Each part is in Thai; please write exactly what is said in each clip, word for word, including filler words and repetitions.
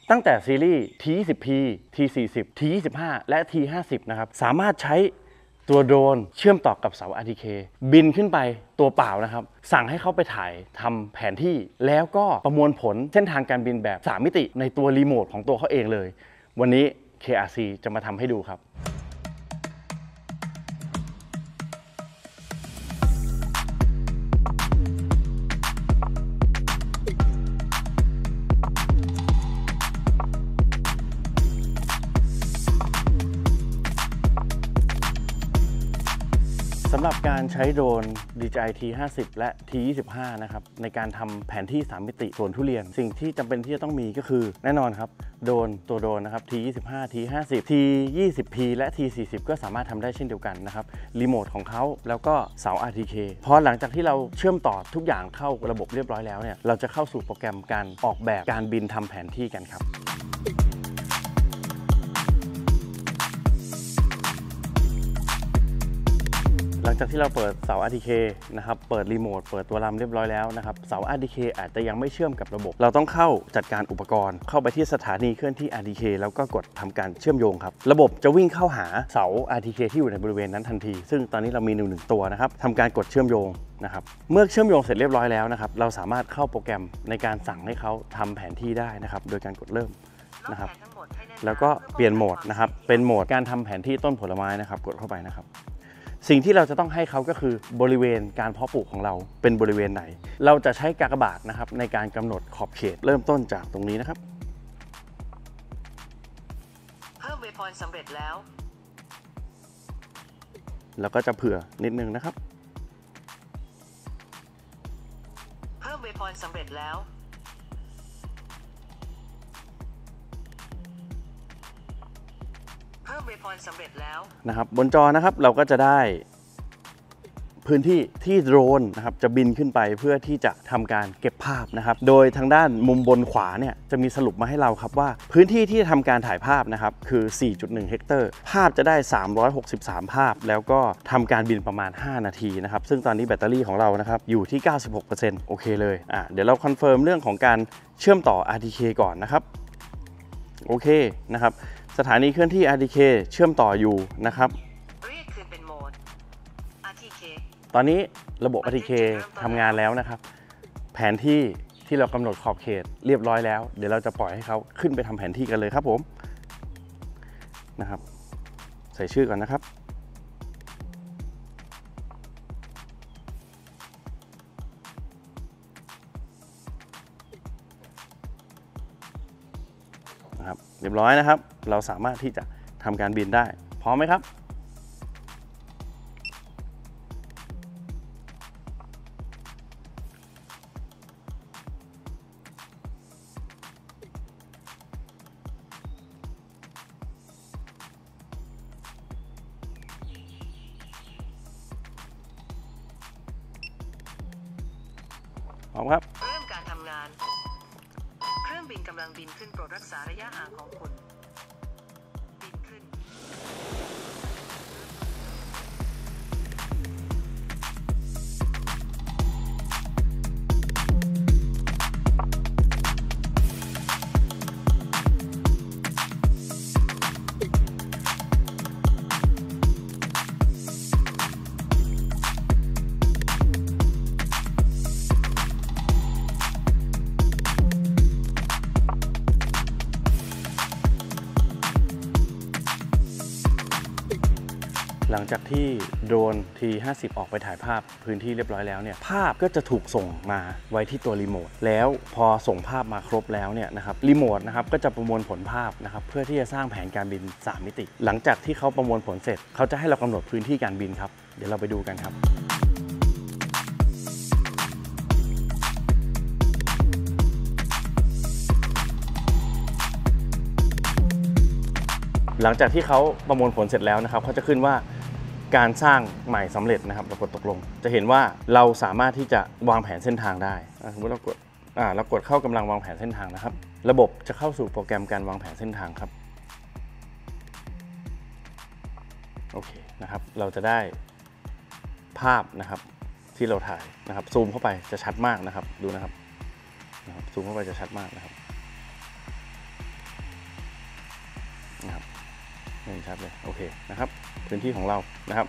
ตั้งแต่ซีรีส์ ที ยี่สิบ พี ที สี่สิบ ที ยี่สิบห้า และ ที ห้าสิบ นะครับสามารถใช้ตัวโดรนเชื่อมต่อกับเสา อาร์ ที เค บินขึ้นไปตัวเปล่านะครับสั่งให้เขาไปถ่ายทำแผนที่แล้วก็ประมวลผลเส้นทางการบินแบบสามมิติในตัวรีโมทของตัวเขาเองเลยวันนี้ เค อาร์ ซี จะมาทำให้ดูครับสำหรับการใช้โดรน ดี จี ไอ ที ห้าสิบ และ ที ยี่สิบห้า นะครับในการทำแผนที่สามมิติสวนทุเรียนสิ่งที่จำเป็นที่จะต้องมีก็คือแน่นอนครับโดรนตัวโดรนนะครับ ที ยี่สิบห้า ที ห้าสิบ ที ยี่สิบ พี และ ที สี่สิบ ก็สามารถทำได้เช่นเดียวกันนะครับรีโมทของเขาแล้วก็เสา อาร์ ที เค พอหลังจากที่เราเชื่อมต่อทุกอย่างเข้าระบบเรียบร้อยแล้วเนี่ยเราจะเข้าสู่โปรแกรมการออกแบบการบินทำแผนที่กันครับหลังจากที่เราเปิดเสา อาร์ ที เค นะครับเปิดรีโมทเปิดตัวลำเรียบร้อยแล้วนะครับเสา อาร์ ที เค อาจจะยังไม่เชื่อมกับระบบเราต้องเข้าจัดการอุปกรณ์เข้าไปที่สถานีเคลื่อนที่ อาร์ ที เค แล้วก็กดทำการเชื่อมโยงครับระบบจะวิ่งเข้าหาเสา อาร์ ที เค ที่อยู่ในบริเวณนั้นทันทีซึ่งตอนนี้เรามีหนึ่งหนึ่งตัวนะครับทำการกดเชื่อมโยงนะครับเมื่อเชื่อมโยงเสร็จเรียบร้อยแล้วนะครับเราสามารถเข้าโปรแกรมในการสั่งให้เขาทำแผนที่ได้นะครับโดยการกดเริ่มนะครับแล้วก็เปลี่ยนโหมดนะครับเป็นโหมดการทำแผนที่ต้นผลไม้นะครับกดเข้าไปนะครับสิ่งที่เราจะต้องให้เขาก็คือบริเวณการเพาะปลูกของเราเป็นบริเวณไหนเราจะใช้กากบาทนะครับในการกำหนดขอบเขตเริ่มต้นจากตรงนี้นะครับเพิ่มเวพอยต์สำเร็จแล้วแล้วก็จะเผื่อนิดนึงนะครับเพิ่มเวพอยต์สำเร็จแล้วเพิ่มเวพอยต์สำเร็จแล้วนะครับบนจอนะครับเราก็จะได้พื้นที่ที่โดรนนะครับจะบินขึ้นไปเพื่อที่จะทำการเก็บภาพนะครับโดยทางด้านมุมบนขวาเนี่ยจะมีสรุปมาให้เราครับว่าพื้นที่ที่ทำการถ่ายภาพนะครับคือ สี่จุดหนึ่ง เฮกเตอร์ภาพจะได้สามร้อยหกสิบสามภาพแล้วก็ทำการบินประมาณห้านาทีนะครับซึ่งตอนนี้แบตเตอรี่ของเรานะครับอยู่ที่ เก้าสิบหกเปอร์เซ็นต์ โอเคเลยอ่ะเดี๋ยวเราคอนเฟิร์มเรื่องของการเชื่อมต่อ อาร์ ที เค ก่อนนะครับโอเคนะครับสถานีเคลื่อนที่ อาร์ ที เค เชื่อมต่ออยู่นะครับเรียกคืนเป็นโหมด อาร์ ที เคตอนนี้ระบบ อาร์ ที เค ทำงานแล้วนะครับแผนที่ที่เรากำหนดขอบเขตเรียบร้อยแล้วเดี๋ยวเราจะปล่อยให้เขาขึ้นไปทำแผนที่กันเลยครับผมนะครับใส่ชื่อก่อนนะครับนะครับเรียบร้อยนะครับเราสามารถที่จะทำการบินได้พร้อมไหมครับพร้อมครับเริ่มการทำงานเครื่องบินกำลังบินขึ้นโปรดรักษาระยะห่างของคุณบินขึ้นหลังจากที่โดรน ที ห้าสิบ ออกไปถ่ายภาพพื้นที่เรียบร้อยแล้วเนี่ยภาพก็จะถูกส่งมาไว้ที่ตัวรีโมทแล้วพอส่งภาพมาครบแล้วเนี่ยนะครับรีโมทนะครับก็จะประมวลผลภาพนะครับเพื่อที่จะสร้างแผนการบินสามมิติหลังจากที่เขาประมวลผลเสร็จเขาจะให้เรากำหนดพื้นที่การบินครับเดี๋ยวเราไปดูกันครับหลังจากที่เขาประมวลผลเสร็จแล้วนะครับเขาจะขึ้นว่าการสร้างใหม่สำเร็จนะครับเรากดตกลงจะเห็นว่าเราสามารถที่จะวางแผนเส้นทางได้สมมติเรากดอ่าเรากดเข้ากำลังวางแผนเส้นทางนะครับระบบจะเข้าสู่โปรแกรมการวางแผนเส้นทางครับโอเคนะครับเราจะได้ภาพนะครับที่เราถ่ายนะครับซูมเข้าไปจะชัดมากนะครับดูนะครับซูมเข้าไปจะชัดมากนะครับเห็นชัดเลยโอเคนะครับพื้นที่ของเรานะครับ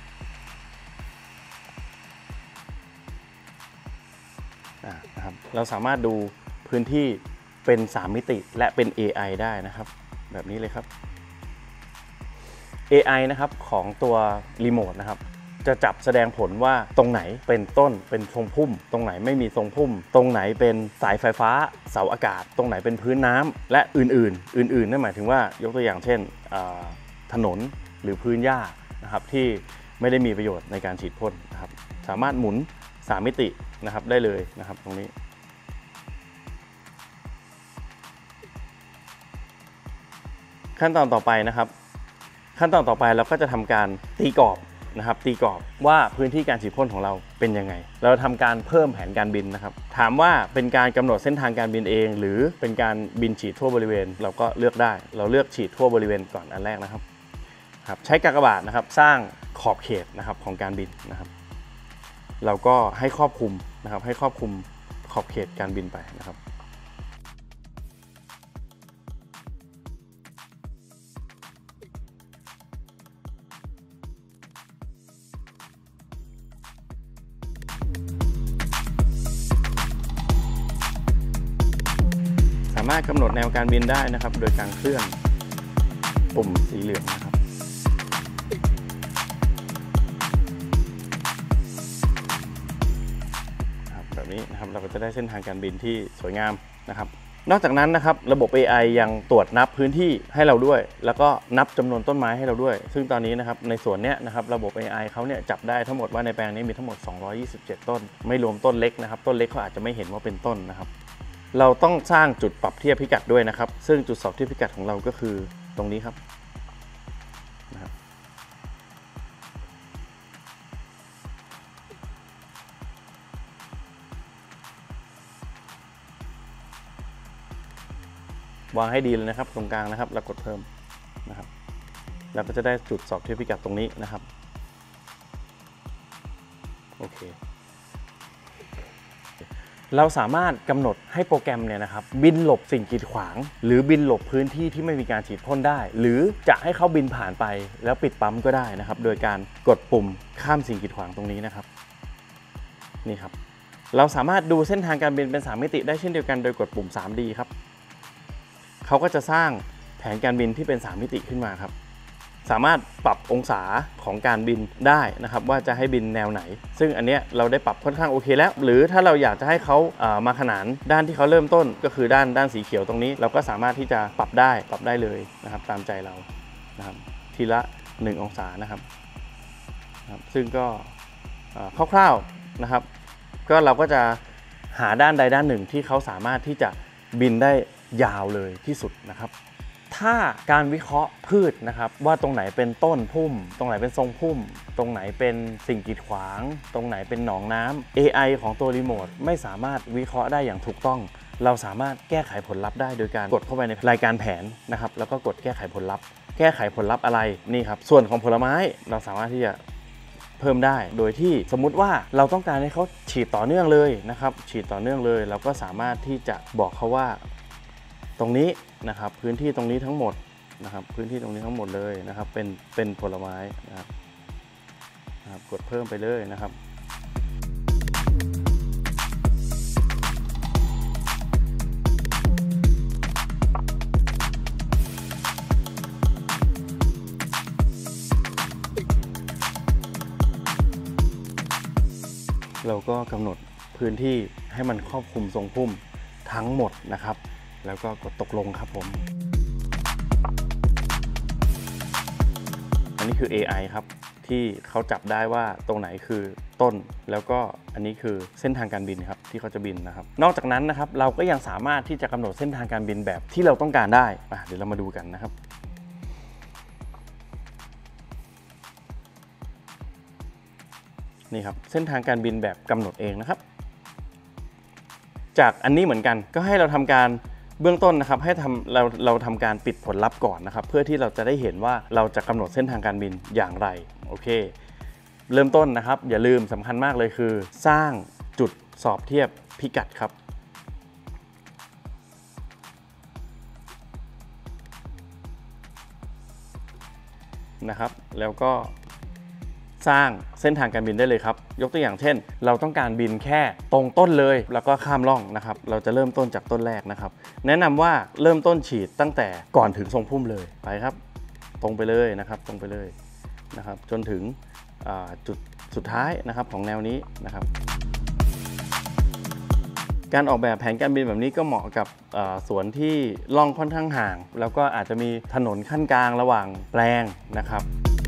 นะครับเราสามารถดูพื้นที่เป็นสามมิติและเป็น เอ ไอ ได้นะครับแบบนี้เลยครับ เอ ไอ นะครับของตัวรีโมทนะครับจะจับแสดงผลว่าตรงไหนเป็นต้นเป็นทรงพุ่มตรงไหนไม่มีทรงพุ่มตรงไหนเป็นสายไฟฟ้าเสาอากาศตรงไหนเป็นพื้นน้ำและอื่นๆอื่นๆนั่นหมายถึงว่ายกตัวอย่างเช่นถนนหรือพื้นหญ้านะครับที่ไม่ได้มีประโยชน์ในการฉีดพ่นนะครับสามารถหมุนสามมิตินะครับได้เลยนะครับตรงนี้ขั้นตอนต่อไปนะครับขั้นตอนต่อไปเราก็จะทำการตีกรอบนะครับตีกรอบว่าพื้นที่การฉีดพ่นของเราเป็นยังไงเราทำการเพิ่มแผนการบินนะครับถามว่าเป็นการกำหนดเส้นทางการบินเองหรือเป็นการบินฉีดทั่วบริเวณเราก็เลือกได้เราเลือกฉีดทั่วบริเวณก่อนอันแรกนะครับครับใช้กากบาทนะครับสร้างขอบเขตนะครับของการบินนะครับเราก็ให้ครอบคลุมนะครับให้ครอบคลุมขอบเขตการบินไปนะครับสามารถกำหนดแนวการบินได้นะครับโดยการเคลื่อนปุ่มสีเหลืองนะครับแบบนี้นะครับเราก็จะได้เส้นทางการบินที่สวยงามนะครับนอกจากนั้นนะครับระบบ เอ ไอ ยังตรวจนับพื้นที่ให้เราด้วยแล้วก็นับจำนวนต้นไม้ให้เราด้วยซึ่งตอนนี้นะครับในส่วนนี้นะครับระบบ เอ ไอ เขาเนี่ยจับได้ทั้งหมดว่าในแปลงนี้มีทั้งหมดสองร้อยยี่สิบเจ็ดต้นไม่รวมต้นเล็กนะครับต้นเล็กเขาอาจจะไม่เห็นว่าเป็นต้นนะครับเราต้องสร้างจุดปรับเทียบพิกัดด้วยนะครับซึ่งจุดสอบเทียบพิกัดของเราก็คือตรงนี้ครับนะครับวางให้ดีเลยนะครับตรงกลางนะครับแล้วกดเพิ่มนะครับเราก็จะได้จุดสอบเทียบพิกัดตรงนี้นะครับโอเคเราสามารถกำหนดให้โปรแกรมเนี่ยนะครับบินหลบสิ่งกีดขวางหรือบินหลบพื้นที่ที่ไม่มีการฉีดพ่นได้หรือจะให้เขาบินผ่านไปแล้วปิดปั๊มก็ได้นะครับโดยการกดปุ่มข้ามสิ่งกีดขวางตรงนี้นะครับนี่ครับเราสามารถดูเส้นทางการบินเป็นสามมิติได้เช่นเดียวกันโดยกดปุ่ม ทรี ดี ครับเขาก็จะสร้างแผนการบินที่เป็นสามมิติขึ้นมาครับสามารถปรับองศาของการบินได้นะครับว่าจะให้บินแนวไหนซึ่งอันเนี้ยเราได้ปรับค่อนข้างโอเคแล้วหรือถ้าเราอยากจะให้เขาเอ่อมาขนานด้านที่เขาเริ่มต้นก็คือด้านด้านสีเขียวตรงนี้เราก็สามารถที่จะปรับได้ปรับได้เลยนะครับตามใจเรานะครับทีละหนึ่งองศานะครับนะครับซึ่งก็คร่าวๆนะครับก็เราก็จะหาด้านใดด้านหนึ่งที่เขาสามารถที่จะบินได้ยาวเลยที่สุดนะครับถ้าการวิเคราะห์พืชนะครับว่าตรงไหนเป็นต้นพุ่มตรงไหนเป็นทรงพุ่มตรงไหนเป็นสิ่งกีดขวางตรงไหนเป็นหนองน้ำ เอ ไอ ของตัวรีโมทไม่สามารถวิเคราะห์ได้อย่างถูกต้องเราสามารถแก้ไขผลลัพธ์ได้โดยการกดเข้าไปในรายการแผนนะครับแล้วก็กดแก้ไขผลลัพธ์แก้ไขผลลัพธ์อะไรนี่ครับส่วนของผลไม้เราสามารถที่จะเพิ่มได้โดยที่สมมุติว่าเราต้องการให้เขาฉีดต่อเนื่องเลยนะครับฉีดต่อเนื่องเลยเราก็สามารถที่จะบอกเขาว่าตรงนี้นะครับพื้นที่ตรงนี้ทั้งหมดนะครับพื้นที่ตรงนี้ทั้งหมดเลยนะครับเป็นเป็นผลไม้นะครับนะครับกดเพิ่มไปเลยนะครับเราก็กำหนดพื้นที่ให้มันครอบคลุมทรงพุ่มทั้งหมดนะครับแล้วก็กดตกลงครับผมอันนี้คือ เอ ไอ ครับที่เขาจับได้ว่าตรงไหนคือต้นแล้วก็อันนี้คือเส้นทางการบินครับที่เขาจะบินนะครับนอกจากนั้นนะครับเราก็ยังสามารถที่จะกำหนดเส้นทางการบินแบบที่เราต้องการได้อ่ะเดี๋ยวเรามาดูกันนะครับนี่ครับเส้นทางการบินแบบกำหนดเองนะครับจากอันนี้เหมือนกันก็ให้เราทำการเบื้องต้นนะครับให้ทำเราเราทำการปิดผลลัพธ์ก่อนนะครับเพื่อที่เราจะได้เห็นว่าเราจะกำหนดเส้นทางการบินอย่างไรโอเคเริ่มต้นนะครับอย่าลืมสำคัญมากเลยคือสร้างจุดสอบเทียบพิกัดครับนะครับแล้วก็สร้างเส้นทางการบินได้เลยครับยกตัวอย่างเช่นเราต้องการบินแค่ตรงต้นเลยแล้วก็ข้ามร่องนะครับเราจะเริ่มต้นจากต้นแรกนะครับแนะนำว่าเริ่มต้นฉีดตั้งแต่ก่อนถึงทรงพุ่มเลยไปครับตรงไปเลยนะครับตรงไปเลยนะครับจนถึงจุดสุดท้ายนะครับของแนวนี้นะครับการออกแบบแผนการบินแบบนี้ก็เหมาะกับสวนที่ร่องค่อนข้างห่างแล้วก็อาจจะมีถนนขั้นกลางระหว่างแปลงนะครับ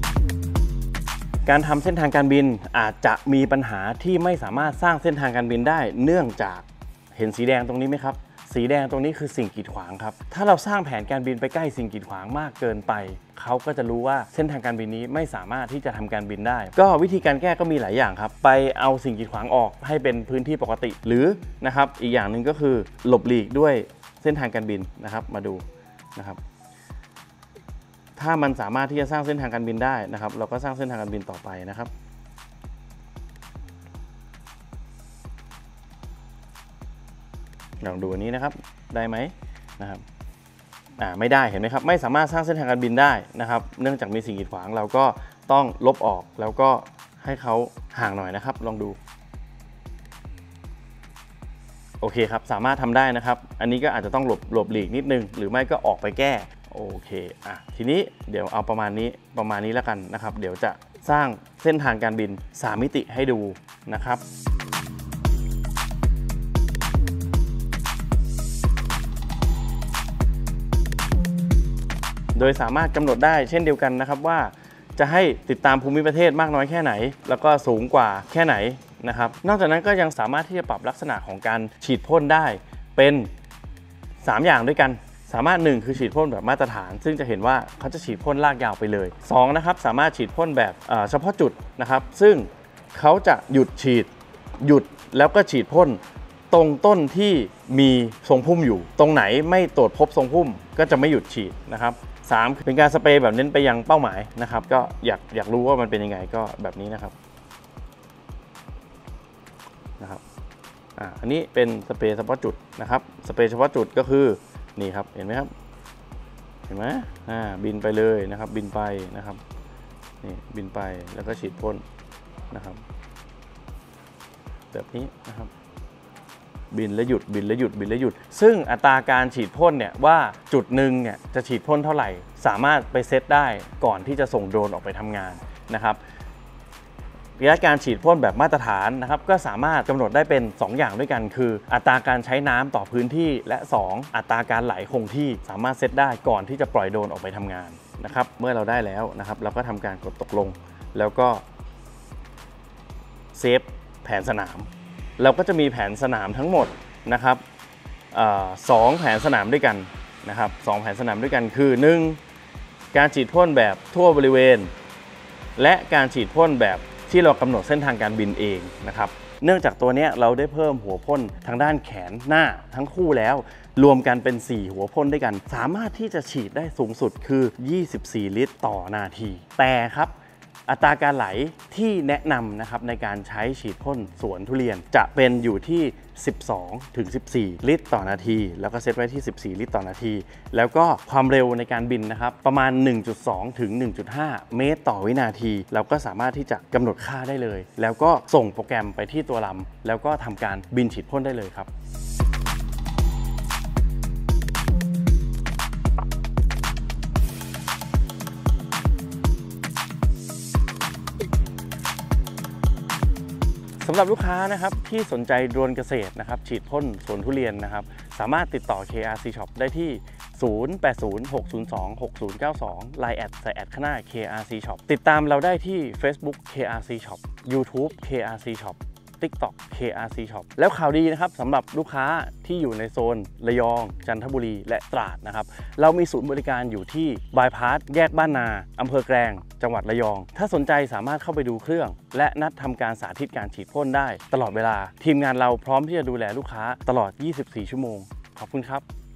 การทำเส้นทางการบินอาจจะมีปัญหาที่ไม่สามารถสร้างเส้นทางการบินได้เนื่องจากเห็นสีแดงตรงนี้ไหมครับสีแดงตรงนี้คือสิ่งกีดขวางครับถ้าเราสร้างแผนการบินไปใกล้สิ่งกีดขวางมากเกินไปเขาก็จะรู้ว่าเส้นทางการบินนี้ไม่สามารถที่จะทำการบินได้ก็วิธีการแก้ก็มีหลายอย่างครับไปเอาสิ่งกีดขวางออกให้เป็นพื้นที่ปกติหรือนะครับอีกอย่างหนึ่งก็คือหลบหลีกด้วยเส้นทางการบินนะครับมาดูนะครับถ้ามันสามารถที่จะสร้างเส้นทางการบินได้นะครับเราก็สร้างเส้นทางการบินต่อไปนะครับลองดูอันนี้นะครับได้ไหมนะครับอ่าไม่ได้เห็นไหมครับไม่สามารถสร้างเส้นทางการบินได้นะครับเนื่องจากมีสิ่งกีดขวางเราก็ต้องลบออกแล้วก็ให้เขาห่างหน่อยนะครับลองดูโอเคครับสามารถทำได้นะครับอันนี้ก็อาจจะต้องหลบหลบหลีกนิดนึงหรือไม่ก็ออกไปแก้โอเคอ่ะทีนี้เดี๋ยวเอาประมาณนี้ประมาณนี้แล้วกันนะครับเดี๋ยวจะสร้างเส้นทางการบินสามมิติให้ดูนะครับโดยสามารถกำหนดได้เช่นเดียวกันนะครับว่าจะให้ติดตามภูมิประเทศมากน้อยแค่ไหนแล้วก็สูงกว่าแค่ไหนนะครับนอกจากนั้นก็ยังสามารถที่จะปรับลักษณะของการฉีดพ่นได้เป็นสามอย่างด้วยกันสามารถหนึ่งคือฉีดพ่นแบบมาตรฐานซึ่งจะเห็นว่าเขาจะฉีดพ่นลากยาวไปเลยสองนะครับสามารถฉีดพ่นแบบเฉพาะจุดนะครับซึ่งเขาจะหยุดฉีดหยุดแล้วก็ฉีดพ่นตรงต้นที่มีทรงพุ่มอยู่ตรงไหนไม่ตรวจพบทรงพุ่มก็จะไม่หยุดฉีดนะครับสามเป็นการสเปรย์แบบเน้นไปยังเป้าหมายนะครับก็อยากอยากรู้ว่ามันเป็นยังไงก็แบบนี้นะครับนะครับอ่าอันนี้เป็นสเปรย์เฉพาะจุดนะครับสเปรย์เฉพาะจุดก็คือนี่ครับเห็นไหมครับเห็นไหมอ่าบินไปเลยนะครับบินไปนะครับนี่บินไปแล้วก็ฉีดพ่นนะครับแบบนี้นะครับบินแล้วหยุดบินแล้วหยุดบินแล้วหยุดซึ่งอัตราการฉีดพ่นเนี่ยว่าจุดหนึ่งเนี่ยจะฉีดพ่นเท่าไหร่สามารถไปเซตได้ก่อนที่จะส่งโดรนออกไปทำงานนะครับระยะการฉีดพ่นแบบมาตรฐานนะครับก็สามารถกำหนดได้เป็นสองอย่างด้วยกันคืออัตราการใช้น้ำต่อพื้นที่และสองอัตราการไหลคงที่สามารถเซตได้ก่อนที่จะปล่อยโดรนออกไปทำงานนะครับเมื่อเราได้แล้วนะครับเราก็ทำการกดตกลงแล้วก็เซฟแผนสนามเราก็จะมีแผนสนามทั้งหมดนะครับสองแผนสนามด้วยกันนะครับสองแผนสนามด้วยกันคือหนึ่งการฉีดพ่นแบบทั่วบริเวณและการฉีดพ่นแบบที่เรากำหนดเส้นทางการบินเองนะครับเนื่องจากตัวนี้เราได้เพิ่มหัวพ่นทางด้านแขนหน้าทั้งคู่แล้วรวมกันเป็นสี่หัวพ่นด้วยกันสามารถที่จะฉีดได้สูงสุดคือยี่สิบสี่ลิตรต่อนาทีแต่ครับอัตราการไหลที่แนะนำนะครับในการใช้ฉีดพ่นสวนทุเรียนจะเป็นอยู่ที่สิบสองถึงสิบสี่ลิตรต่อนาทีแล้วก็เซตไว้ที่สิบสี่ลิตรต่อนาทีแล้วก็ความเร็วในการบินนะครับประมาณ หนึ่งจุดสอง ถึง หนึ่งจุดห้า เมตรต่อวินาทีเราก็สามารถที่จะกำหนดค่าได้เลยแล้วก็ส่งโปรแกรมไปที่ตัวลำแล้วก็ทำการบินฉีดพ่นได้เลยครับสำหรับลูกค้านะครับที่สนใจโดรนเกษตรนะครับฉีดพ่นสวนทุเรียนนะครับสามารถติดต่อ เค อาร์ ซี Shop ได้ที่ศูนย์ แปด ศูนย์ หก ศูนย์ สอง หก ศูนย์ เก้า สอง ไลน์ แอดใส่แอดข้างหน้า เค อาร์ ซี Shop ติดตามเราได้ที่ Facebook เค อาร์ ซี Shop YouTube เค อาร์ ซี Shop TikTok เค อาร์ ซี Shop แล้วข่าวดีนะครับสำหรับลูกค้าที่อยู่ในโซนระยองจันทบุรีและตราดนะครับเรามีศูนย์บริการอยู่ที่บายพาสแยกบ้านนาอำเภอแกลงจังหวัดระยองถ้าสนใจสามารถเข้าไปดูเครื่องและนัดทำการสาธิตการฉีดพ่นได้ตลอดเวลาทีมงานเราพร้อมที่จะดูแลลูกค้าตลอดยี่สิบสี่ชั่วโมงขอบคุณครับ